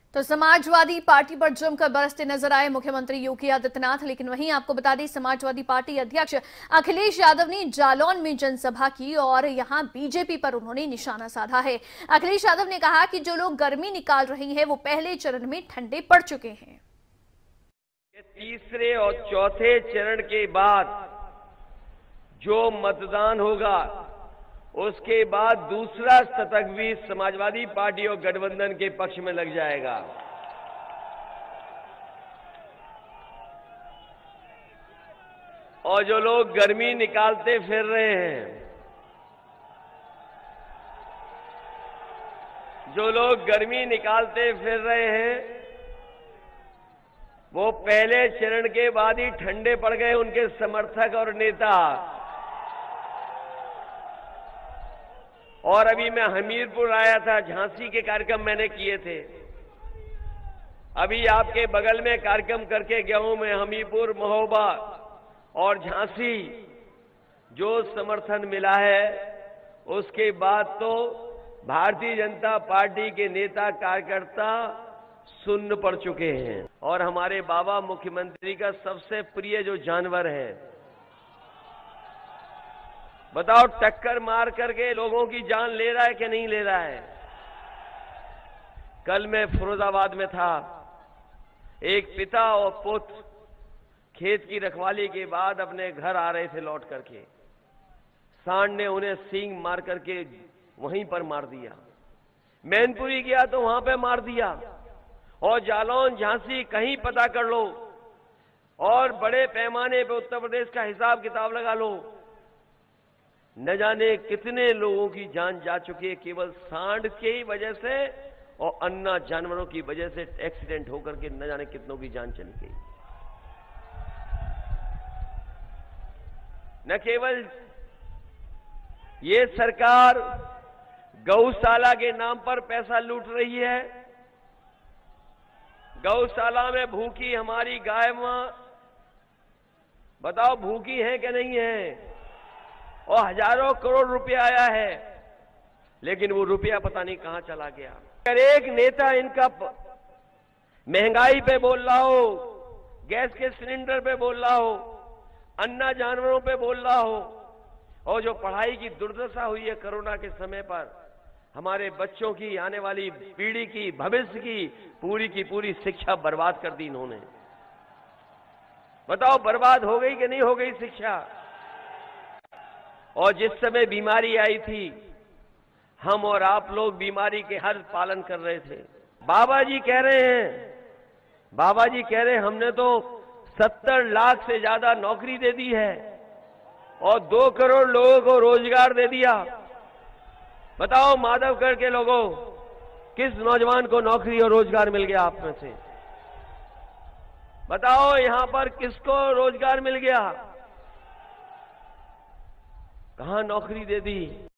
तो समाजवादी पार्टी पर जमकर बरसते नजर आए मुख्यमंत्री योगी आदित्यनाथ। लेकिन वहीं आपको बता दें, समाजवादी पार्टी अध्यक्ष अखिलेश यादव ने जालौन में जनसभा की और यहां बीजेपी पर उन्होंने निशाना साधा है। अखिलेश यादव ने कहा कि जो लोग गर्मी निकाल रहे हैं वो पहले चरण में ठंडे पड़ चुके हैं। तीसरे और चौथे चरण के बाद जो मतदान होगा उसके बाद दूसरा शतक भी समाजवादी पार्टी और गठबंधन के पक्ष में लग जाएगा। और जो लोग गर्मी निकालते फिर रहे हैं, जो लोग गर्मी निकालते फिर रहे हैं, वो पहले चरण के बाद ही ठंडे पड़ गए। उनके समर्थक और नेता। और अभी मैं हमीरपुर आया था, झांसी के कार्यक्रम मैंने किए थे। अभी आपके बगल में कार्यक्रम करके गया हूं मैं, हमीरपुर, महोबा और झांसी। जो समर्थन मिला है उसके बाद तो भारतीय जनता पार्टी के नेता कार्यकर्ता सुन्न पड़ चुके हैं। और हमारे बाबा मुख्यमंत्री का सबसे प्रिय जो जानवर है, बताओ, टक्कर मार करके लोगों की जान ले रहा है कि नहीं ले रहा है। कल मैं फिरोजाबाद में था। एक पिता और पुत्र खेत की रखवाली के बाद अपने घर आ रहे थे लौट करके। सांड ने उन्हें सींग मार करके वहीं पर मार दिया। मैनपुरी गया तो वहां पे मार दिया। और जालौन, झांसी, कहीं पता कर लो और बड़े पैमाने पे उत्तर प्रदेश का हिसाब किताब लगा लो, न जाने कितने लोगों की जान जा चुकी है केवल सांड की ही वजह से और अन्य जानवरों की वजह से एक्सीडेंट होकर के न जाने कितनों की जान चली गई। न केवल ये सरकार गौशाला के नाम पर पैसा लूट रही है। गौशाला में भूखी हमारी गाय मां, बताओ भूखी है कि नहीं है। और हजारों करोड़ रुपया आया है, लेकिन वो रुपया पता नहीं कहां चला गया। अगर एक नेता इनका महंगाई पे बोल रहा हो, गैस के सिलेंडर पे बोल रहा हो, अन्य जानवरों पे बोल रहा हो, और जो पढ़ाई की दुर्दशा हुई है कोरोना के समय पर, हमारे बच्चों की, आने वाली पीढ़ी की, भविष्य की पूरी शिक्षा बर्बाद कर दी इन्होंने। बताओ, बर्बाद हो गई कि नहीं हो गई शिक्षा। और जिस समय बीमारी आई थी, हम और आप लोग बीमारी के हर पालन कर रहे थे। बाबा जी कह रहे हैं हमने तो 70 लाख से ज्यादा नौकरी दे दी है और 2 करोड़ लोगों को रोजगार दे दिया। बताओ माधवगढ़ के लोगों, किस नौजवान को नौकरी और रोजगार मिल गया आप में से? बताओ यहां पर किसको रोजगार मिल गया? कहां नौकरी दे दी?